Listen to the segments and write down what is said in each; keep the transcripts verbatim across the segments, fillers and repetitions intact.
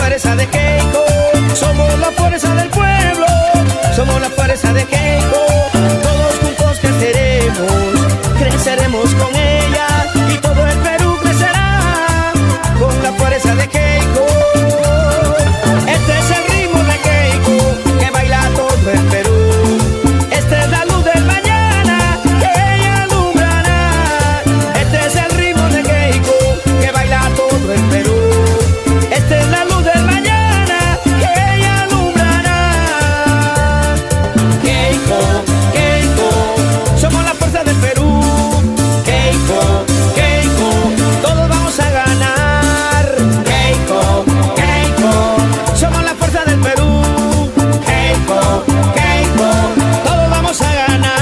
fuerza de Keiko, somos la fuerza del pueblo, somos la fuerza de Keiko. Todos juntos creceremos, creceremos con ella y todo el Perú crecerá con la fuerza de Keiko. Este es el ritmo de Keiko que baila todo el Perú. Esta es la luz del mañana que ella alumbrará. Este es el ritmo de Keiko que baila todo el Perú. Esta es la luz del mañana que ella alumbrará. Keiko, Keiko, somos la fuerza del Perú. Keiko, Keiko, todos vamos a ganar. Keiko, Keiko, somos la fuerza del Perú. Keiko, Keiko, todos vamos a ganar.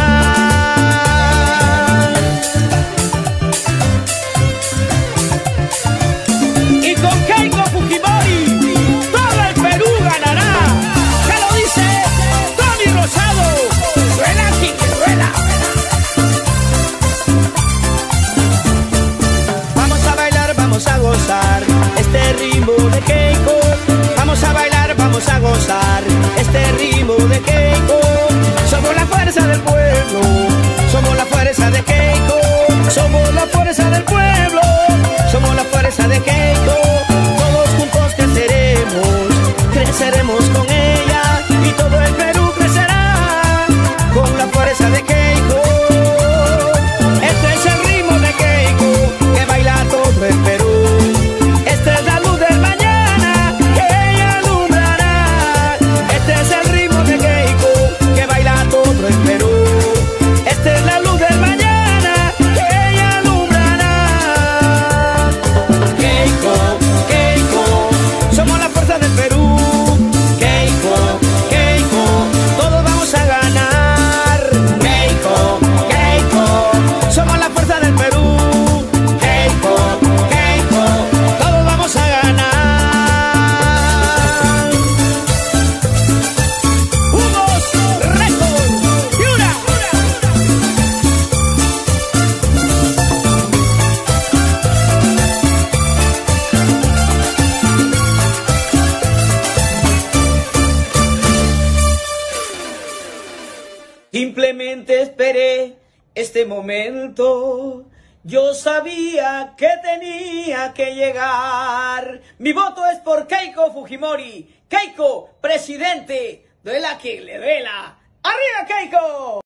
Y con Keiko Fujimori, todo el Perú ganará. ¿Qué lo dice Tony Rosado? Rueda, Quique, rueda. Vamos a bailar, vamos a gozar este ritmo de Keiko. Vamos a bailar, vamos a gozar este ritmo de Keiko. Somos la fuerza del pueblo, somos la fuerza de Keiko. Somos la fuerza del pueblo, somos la fuerza de Keiko. Todos juntos creceremos, creceremos con ella y todo el Perú crecerá con la fuerza de Keiko. Este es el ritmo de Keiko que baila todo el Perú. Esta es la luz del mañana que ella alumbrará. Este es el ritmo de Keiko que baila todo el Perú. Esta es la luz del mañana que ella alumbrará. Keiko, Keiko, somos la fuerza del Perú. Keiko, Keiko, todos vamos a ganar. Keiko, Keiko, somos la fuerza del Perú. Keiko, Keiko, todos vamos a ganar. Humos, récord, y una. Simplemente esperé este momento. Yo sabía que tenía que llegar. Mi voto es por Keiko Fujimori. Keiko, presidente, duela quien le duela. ¡Arriba, Keiko!